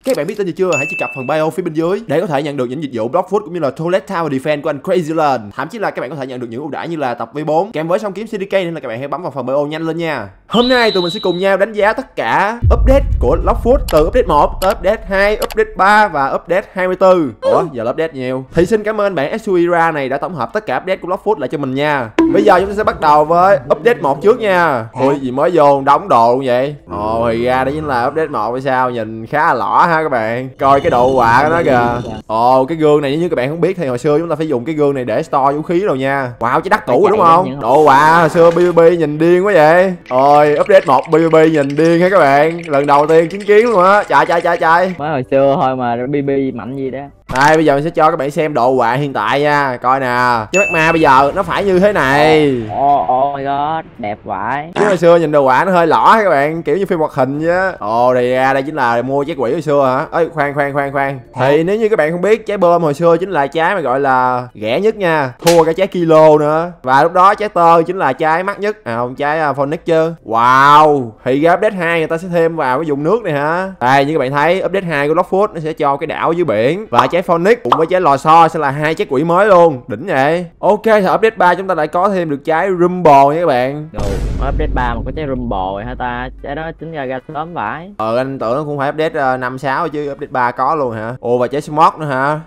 Các bạn biết tên gì chưa? Hãy truy cập phần bio phía bên dưới để có thể nhận được những dịch vụ Block Food cũng như là Toilet Tower Defense của anh Crazyland. Thậm chí là các bạn có thể nhận được những ưu đãi như là tập V4 kèm với song kiếm CDK, nên là các bạn hãy bấm vào phần bio nhanh lên nha. Hôm nay tụi mình sẽ cùng nhau đánh giá tất cả update của Block Food từ update 1 tới update 2, update 3 và update 24. Ủa, giờ là update nhiều. Thì xin cảm ơn bạn Suira này đã tổng hợp tất cả update của Block Food lại cho mình nha. Bây giờ chúng ta sẽ bắt đầu với update 1 trước nha. Ui, gì mới vô đóng đồ luôn vậy? Ồ, thì ra đó chính là update 1 hay sao? Nhìn khá là lõ ha các bạn. Coi cái độ quạ của nó kìa. Ồ, cái gương này như các bạn không biết thì hồi xưa chúng ta phải dùng cái gương này để store vũ khí rồi nha. Wow, chứ đắt tủ rồi đúng không? Độ quạ hồi xưa PvP nhìn điên quá vậy. Ôi, update 1 PvP nhìn điên ha các bạn. Lần đầu tiên chứng kiến luôn á. Trời. Mới hồi xưa thôi mà BB mạnh gì đó. Đây, bây giờ mình sẽ cho các bạn xem độ quạ hiện tại nha. Coi nè, cái mắt ma bây giờ nó phải như thế này. Oh my god, đẹp vãi. Chứ hồi xưa nhìn đồ quạ nó hơi lõ các bạn, kiểu như phim hoạt hình chứ. Ồ, đây chính là mua trái quỷ hồi xưa hả? Ơi, khoan. Thì nếu như các bạn không biết, trái bơm hồi xưa chính là trái mà gọi là rẻ nhất nha, thua cả trái kilo nữa. Và lúc đó trái tơ chính là trái mắc nhất. À không, trái Phoenix chứ. Wow, thì ra update 2 người ta sẽ thêm vào cái vùng nước này hả? Đây, như các bạn thấy, update 2 của Block Food nó sẽ cho cái đảo dưới biển và trái Phoenix cùng với trái lò xo sẽ là hai trái quỷ mới luôn. Đỉnh vậy. Ok, thì update 3 chúng ta lại có thêm được trái Rumble nha các bạn. Update 3 mà có trái Rumble hả ta? Trái đó tính ra sớm vãi. Anh tưởng nó cũng phải update 5, 6 chứ update 3 có luôn hả? Ồ, và trái Smoke nữa hả?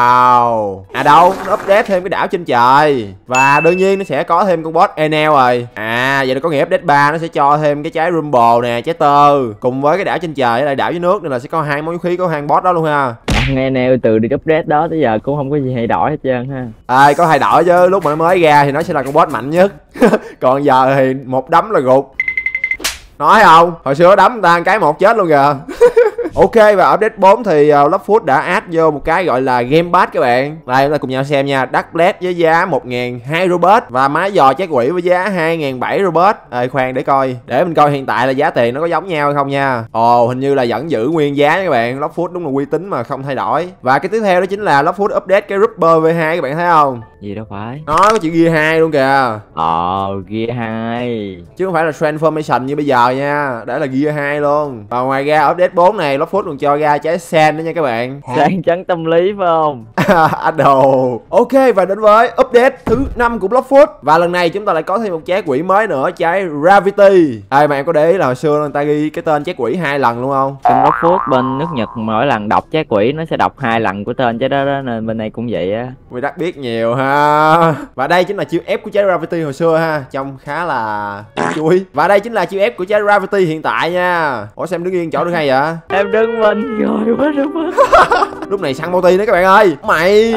Wow. À đâu, nó update thêm cái đảo trên trời. Và đương nhiên nó sẽ có thêm con boss Enel rồi. À, vậy là có nghĩa update 3 nó sẽ cho thêm cái trái Rumble nè, trái tơ cùng với cái đảo trên trời với lại đảo dưới nước, nên là sẽ có hai món vũ khí, có hai boss đó luôn ha. Nghe nêu từ đi update đó tới giờ cũng không có gì thay đổi hết trơn ha. Có thay đổi chứ, lúc mà nó mới ra thì nó sẽ là con boss mạnh nhất. Còn giờ thì một đấm là gục. Nói không, hồi xưa đấm người ta cái một chết luôn kìa. Ok, và update 4 thì Block Food đã add vô một cái gọi là Game Pass các bạn. Đây chúng ta cùng nhau xem nha. Dark Blade với giá 1.200 Robux và máy dò trái quỷ với giá 2.700 Robux. Khoan để coi, để mình coi hiện tại là giá tiền nó có giống nhau hay không nha. Ồ, hình như là vẫn giữ nguyên giá nha các bạn. Block Food đúng là uy tín mà không thay đổi. Và cái tiếp theo đó chính là Block Food update cái Rupper V2 các bạn thấy không? Gì đâu phải. Nó có chữ Gear 2 luôn kìa. Gear 2 chứ không phải là Transformation như bây giờ nha. Để là Gear 2 luôn. Và ngoài ra update 4 này Block Food còn cho ra trái Sand nữa nha các bạn. Sang chấn tâm lý phải không? Đồ. Ok, và đến với update thứ 5 của Block Food. Và lần này chúng ta lại có thêm một trái quỷ mới nữa, trái Gravity. Mà em có để ý là hồi xưa người ta ghi cái tên trái quỷ 2 lần luôn không? Trên Block Food bên nước Nhật mỗi lần đọc trái quỷ nó sẽ đọc 2 lần của tên trái đó, nên bên này cũng vậy á. Vì đắt biết nhiều ha. Và đây chính là chiêu ép của trái Gravity hồi xưa ha, trông khá là chui. Và đây chính là chiêu ép của trái Gravity hiện tại nha. Ủa sao em đứng yên chỗ được hay vậy? Em đứng mình rồi quá đúng không? Lúc này săn multi nữa các bạn ơi. Mày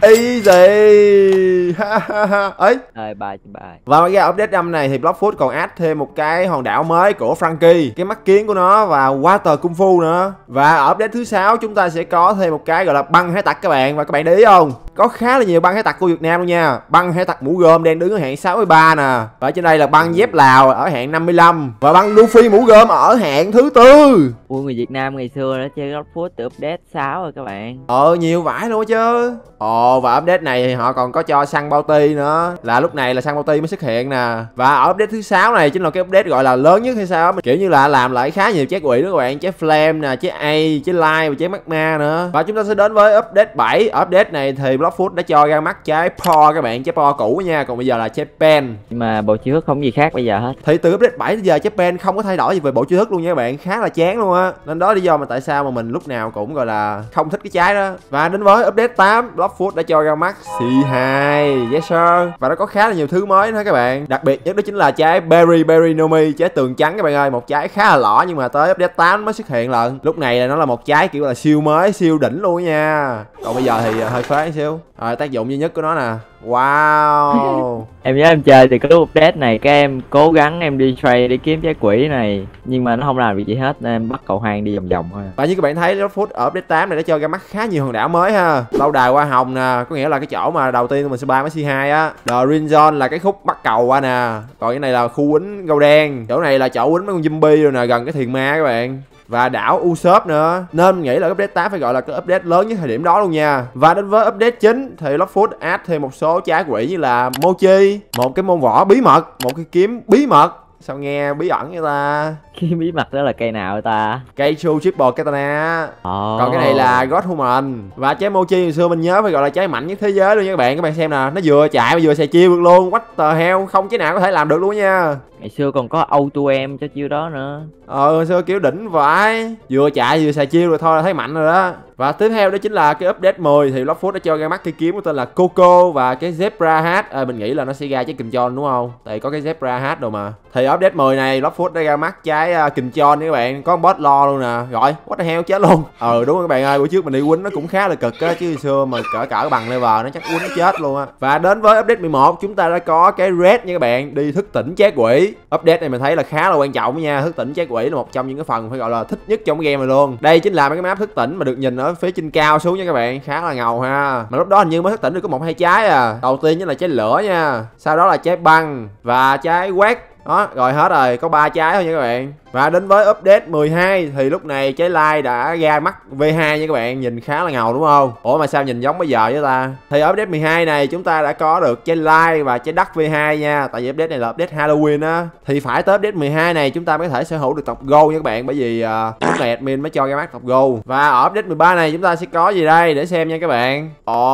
easy. Ấy. Bye. Và ngoài ra update 5 này thì Block Food còn add thêm một cái hòn đảo mới của Frankie, cái mắt kiến của nó và Water Kung Fu nữa. Và ở update thứ 6 chúng ta sẽ có thêm một cái gọi là băng hải tặc các bạn. Và các bạn để ý không? Có khá là nhiều băng hải tặc của Việt Nam luôn nha. Băng hải tặc mũ gươm đang đứng ở hạng 63 nè. Và trên đây là băng dép Lào ở hạng 55. Và băng Luffy mũ gươm ở hạng thứ 4. Ui, người Việt Nam ngày xưa đã chơi Block Food từ update 6 rồi các bạn. Nhiều vải luôn chứ. Và update này thì họ còn có cho săn bounty nữa. Là lúc này là săn bounty mới xuất hiện nè. Và ở update thứ 6 này chính là cái update gọi là lớn nhất hay sao. Kiểu như là làm lại khá nhiều trái quỷ đó các bạn. Trái Flame nè, trái A, trái Light và trái Magma nữa. Và chúng ta sẽ đến với update 7. Ở update này thì Block Food đã cho ra mắt trái Paw các bạn. Trái Paw cũ nha. Còn bây giờ là trái Pen. Nhưng mà bộ chiếu thức không gì khác bây giờ hết. Thì từ update 7 tới giờ trái Pen không có thay đổi gì về bộ chiếu thức luôn nha các bạn. Khá là chán luôn á. Nên đó lý do mà tại sao mà mình lúc nào cũng gọi là không thích cái trái đó. Và đến với update 8, Block Food đã cho ra mắt C2. Yes sir. Và nó có khá là nhiều thứ mới nữa các bạn. Đặc biệt nhất đó chính là trái Berry Nomi, trái tường trắng các bạn ơi. Một trái khá là lỏ nhưng mà tới update 8 mới xuất hiện lần. Lúc này là nó là một trái kiểu là siêu mới, siêu đỉnh luôn nha. Còn bây giờ thì hơi phế xíu. Tác dụng duy nhất của nó nè. Wow. Em nhớ em chơi thì cái lúc update này các em cố gắng em đi trade để kiếm trái quỷ này, nhưng mà nó không làm việc gì hết nên em bắt cậu Hoàng đi vòng vòng thôi. Và như các bạn thấy Block Food ở update 8 này đã cho ra mắt khá nhiều hòn đảo mới ha. Lâu đài hoa hồng nè, có nghĩa là cái chỗ mà đầu tiên mình sẽ bay với C2 á. The Green Zone là cái khúc bắt cầu qua nè. Còn cái này là khu quýnh gâu đen. Chỗ này là chỗ quýnh mấy con zombie rồi nè, gần cái thiền ma các bạn. Và đảo Usopp nữa. Nên mình nghĩ là update 8 phải gọi là cái update lớn nhất thời điểm đó luôn nha. Và đến với update 9 thì Block Food add thêm một số trái quỷ như là Mochi, một cái môn võ bí mật, một cái kiếm bí mật, Sao nghe bí ẩn vậy ta? Cái bí mật đó là cây nào ta? Cây True Triple Katana. Còn cái này là God Human. Và trái Mochi hồi xưa mình nhớ phải gọi là trái mạnh nhất thế giới luôn nha các bạn. Các bạn xem nè, nó vừa chạy mà vừa xài chiêu được luôn. What the hell, không trái nào có thể làm được luôn nha. Ngày xưa còn có auto em cho chiêu đó nữa. Hồi xưa kiểu đỉnh vãi, vừa chạy vừa xài chiêu rồi thôi là thấy mạnh rồi đó. Và tiếp theo đó chính là cái update 10 thì Bloodfoot đã cho ra mắt cây kiếm có tên là Coco và cái Zebra Hat. Mình nghĩ là nó sẽ ra trái Kình Chon đúng không? Tại có cái Zebra Hat rồi mà. Thì update 10 này Bloodfoot đã ra mắt trái Kình Chon nha các bạn, có boss lo luôn nè. Rồi, what the hell chết luôn. Đúng rồi các bạn ơi, bữa trước mình đi quýnh nó cũng khá là cực á, chứ hồi xưa mà cỡ bằng level nó chắc quýnh nó chết luôn á. Và đến với update 11 chúng ta đã có cái Red nha các bạn, đi thức tỉnh trái quỷ. Update này mình thấy là khá là quan trọng nha, thức tỉnh trái quỷ là một trong những cái phần phải gọi là thích nhất trong cái game này luôn. Đây chính là mấy cái map thức tỉnh mà được nhìn ở phía trên cao xuống nha các bạn, khá là ngầu ha. Mà lúc đó hình như mới thức tỉnh được có 1-2 trái à. Đầu tiên chính là trái lửa nha, sau đó là trái băng và trái quét. Đó, rồi hết rồi, có 3 trái thôi nha các bạn. Và đến với update 12 thì lúc này trái Light đã ra mắt V2 nha các bạn, nhìn khá là ngầu đúng không? Ủa mà sao nhìn giống bây giờ với ta? Thì update 12 này chúng ta đã có được trái Light và trái Dark V2 nha. Tại vì update này là update Halloween á. Thì phải tới update 12 này chúng ta mới có thể sở hữu được tộc Gold nha các bạn, bởi vì lúc này admin mới cho ra mắt tộc Gold. Và ở update 13 này chúng ta sẽ có gì đây để xem nha các bạn.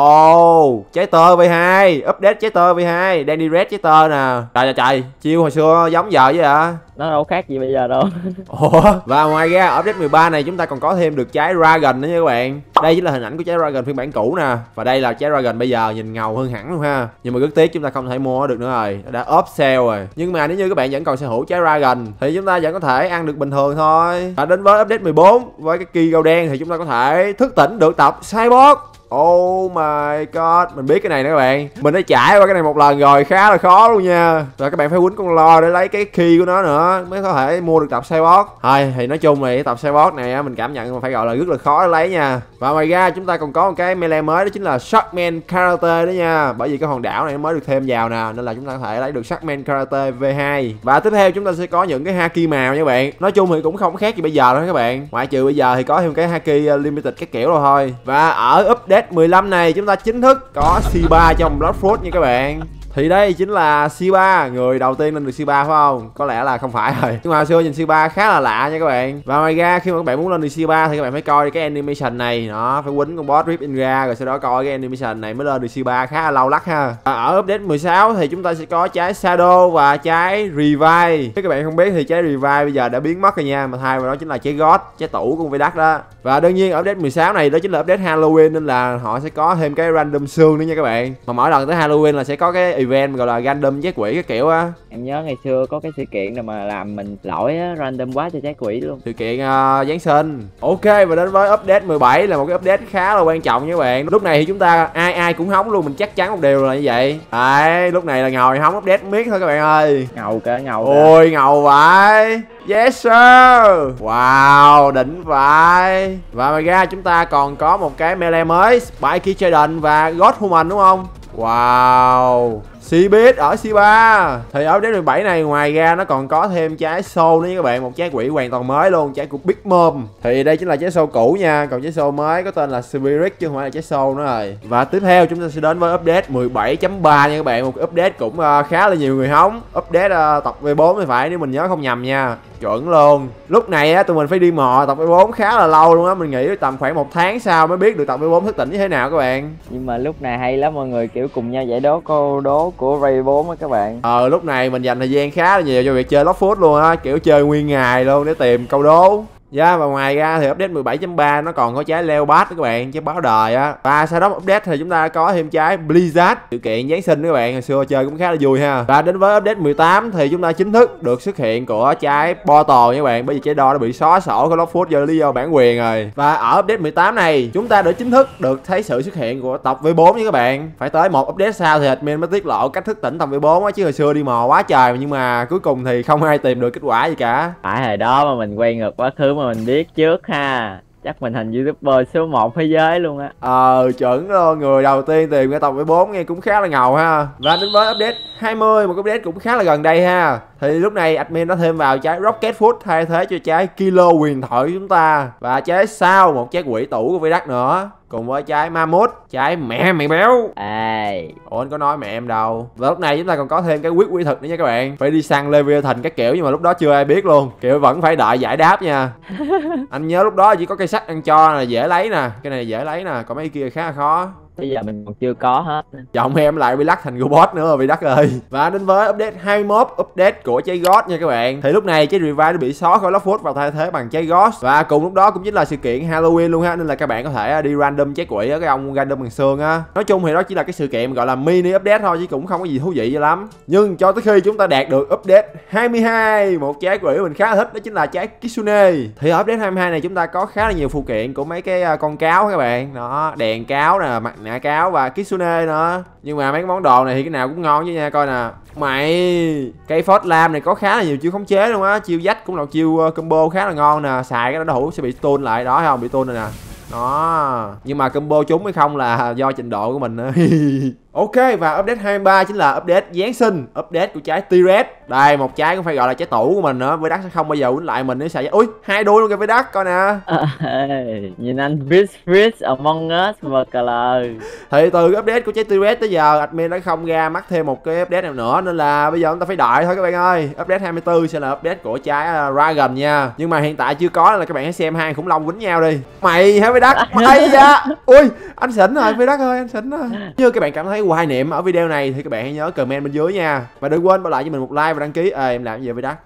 Trái tơ V2, update trái tơ V2, đang đi red trái tơ nè. Trời, chiêu hồi xưa giống giờ vậy hả? Nó đâu khác gì bây giờ đâu. Và ngoài ra ở update 13 này chúng ta còn có thêm được trái Dragon nữa nha các bạn. Đây chính là hình ảnh của trái Dragon phiên bản cũ nè. Và đây là trái Dragon bây giờ, nhìn ngầu hơn hẳn luôn ha. Nhưng mà rất tiếc chúng ta không thể mua được nữa rồi, nó đã off sale rồi. Nhưng mà nếu như các bạn vẫn còn sở hữu trái Dragon thì chúng ta vẫn có thể ăn được bình thường thôi. Và đến với update 14 với cái Ki Gao đen thì chúng ta có thể thức tỉnh được tộc Cyborg. Oh my god, mình biết cái này nè các bạn. Mình đã trải qua cái này một lần rồi, khá là khó luôn nha. Và các bạn phải quýnh con lo để lấy cái key của nó nữa mới có thể mua được tập Cyborg. Thôi thì nói chung thì tập Cyborg này mình cảm nhận phải gọi là rất là khó để lấy nha. Và ngoài ra chúng ta còn có một cái melee mới, đó chính là Sharkman Karate đó nha. Bởi vì cái hòn đảo này mới được thêm vào nè, nên là chúng ta có thể lấy được Sharkman Karate V2. Và tiếp theo chúng ta sẽ có những cái haki màu nha các bạn. Nói chung thì cũng không khác gì bây giờ đâu các bạn, ngoại trừ bây giờ thì có thêm cái haki limited các kiểu rồi thôi. Và ở update 15 này chúng ta chính thức có C3 trong Bloodfoot nha các bạn. Thì đây chính là C3, người đầu tiên lên được C3 phải không? Có lẽ là không phải rồi. Nhưng mà hồi xưa nhìn C3 khá là lạ nha các bạn. Và ngoài ra khi mà các bạn muốn lên được C3 thì các bạn phải coi cái animation này. Đó, phải quýnh con boss Rip in ra rồi sau đó coi cái animation này mới lên được C3, khá là lâu lắc ha. Và ở update 16 thì chúng ta sẽ có trái Shadow và trái Revive. Nếu các bạn không biết thì trái Revive bây giờ đã biến mất rồi nha, mà thay vào đó chính là trái God, trái tủ của Vidac đó. Và đương nhiên ở update 16 này đó chính là update Halloween, nên là họ sẽ có thêm cái random xương nữa nha các bạn. Mà mỗi lần tới Halloween là sẽ có cái event gọi là random trái quỷ cái kiểu á. Em nhớ ngày xưa có cái sự kiện nào mà làm mình lỗi á, random quá cho trái quỷ luôn. Sự kiện Giáng sinh. Ok, và đến với update 17 là một cái update khá là quan trọng nha các bạn. Lúc này thì chúng ta ai cũng hóng luôn, mình chắc chắn một điều là như vậy. Đấy, lúc này là ngồi hóng update miết thôi các bạn ơi. Ngầu kìa. Ôi ngầu vậy. Yes sir. Wow, đỉnh vậy. Và ngoài ra chúng ta còn có một cái melee mới, Spike Trident và God Human đúng không? Wow, Seabeast ở C3. Thì ở update 17 này ngoài ra nó còn có thêm trái Soul nữa nha các bạn, một trái quỷ hoàn toàn mới luôn, trái của Big Mom. Thì đây chính là trái Soul cũ nha, còn trái Soul mới có tên là Spirit chứ không phải là trái Soul nữa rồi. Và tiếp theo chúng ta sẽ đến với update 17.3 nha các bạn, một update cũng khá là nhiều người hóng. Update tập V4 thì phải, nếu mình nhớ không nhầm nha. Chuẩn luôn. Lúc này á tụi mình phải đi mò tập V4 khá là lâu luôn á, mình nghĩ tầm khoảng 1 tháng sau mới biết được tập V4 thức tỉnh như thế nào các bạn. Nhưng mà lúc này hay lắm, mọi người kiểu cùng nhau giải đố câu đố của Ray 4 á các bạn. Lúc này mình dành thời gian khá là nhiều cho việc chơi Bloodfoot luôn á, kiểu chơi nguyên ngày luôn để tìm câu đố. Và ngoài ra thì update 17.3 nó còn có trái Leopard đó các bạn, trái báo đời á. Và sau đó update thì chúng ta có thêm trái Blizzard, sự kiện Giáng sinh đó các bạn, hồi xưa chơi cũng khá là vui ha. Và đến với update 18 thì chúng ta chính thức được xuất hiện của trái Portal nha các bạn, bởi vì trái đo đã bị xóa sổ của Bloodfoot do lý do bản quyền rồi. Và ở update 18 này chúng ta đã chính thức được thấy sự xuất hiện của tập V4 nha các bạn. Phải tới một update sau thì admin mới tiết lộ cách thức tỉnh tập V4 á, chứ hồi xưa đi mò quá trời nhưng mà cuối cùng thì không ai tìm được kết quả gì cả. Phải hồi đó mà mình quay ngược quá khứ mà mình biết trước ha, chắc mình thành YouTuber số 1 thế giới luôn á. Chuẩn luôn, người đầu tiên tìm cái tập V4 nghe cũng khá là ngầu ha. Và đến với update 20, một cái update cũng khá là gần đây ha. Thì lúc này admin đã thêm vào trái Rocket Foot thay thế cho trái Kilo huyền thoại của chúng ta. Và trái sao một trái quỷ tủ của Vidac nữa. cùng với trái Mammoth, trái mẹ mày béo. Ê, Ủa anh có nói mẹ em đâu. Và lúc này chúng ta còn có thêm cái quyết quy thực nữa nha các bạn. Phải đi săn Leviathan các kiểu nhưng mà lúc đó chưa ai biết luôn. Kiểu vẫn phải đợi giải đáp nha. Anh nhớ lúc đó chỉ có cây sắt ăn cho là dễ lấy nè. Cái này dễ lấy nè, còn mấy kia khá là khó. bây giờ mình còn chưa có hết. Chồng em lại bị lắc thành robot nữa rồi bị đắc ơi. Và đến với update 21, update của trái God nha các bạn. Thì lúc này trái Revive nó bị xóa khỏi Lockwood và thay thế bằng trái God. Và cùng lúc đó cũng chính là sự kiện Halloween luôn ha, nên là các bạn có thể đi random trái quỷ ở cái ông random bằng xương á. Nói chung thì đó chỉ là cái sự kiện gọi là mini update thôi chứ cũng không có gì thú vị cho lắm. Nhưng cho tới khi chúng ta đạt được update 22, một trái quỷ mình khá là thích đó chính là trái Kitsune. Thì ở update 22 này chúng ta có khá là nhiều phụ kiện của mấy cái con cáo các bạn. Đó, đèn cáo nè, mặt nạ cáo và Kitsune nữa. Nhưng mà mấy cái món đồ này thì cái nào cũng ngon chứ nha, coi nè. Mày, cây Phốt Lam này có khá là nhiều chiêu khống chế luôn á, chiêu dách cũng là chiêu combo khá là ngon nè, xài cái đó đủ sẽ bị stun lại đó, thấy không, bị stun rồi nè. Đó, nhưng mà combo trúng hay không là do trình độ của mình. Ok, và update 23 chính là update Giáng sinh, update của trái T-Rex. Đây, một trái cũng phải gọi là trái tủ của mình nữa. Với đất sẽ không bao giờ quýnh lại mình nếu xài. Ui, hai đuôi luôn kìa với đất, coi nè. Nhìn anh Fritz Among Us và color. Thì từ cái update của trái T-Rex tới giờ admin đã không ra mắt thêm một cái update nào nữa, nên là bây giờ chúng ta phải đợi thôi các bạn ơi. Update 24 sẽ là update của trái Dragon nha. Nhưng mà hiện tại chưa có nên là các bạn hãy xem hai khủng long quýnh nhau đi. Mày hả với đất? Mày da. Ui, anh xỉn rồi với đất ơi, anh xỉn rồi. Như các bạn cảm thấy hoài niệm ở video này thì các bạn hãy nhớ comment bên dưới nha. Và đừng quên bỏ lại cho mình một like và đăng ký. Em làm gì với đất?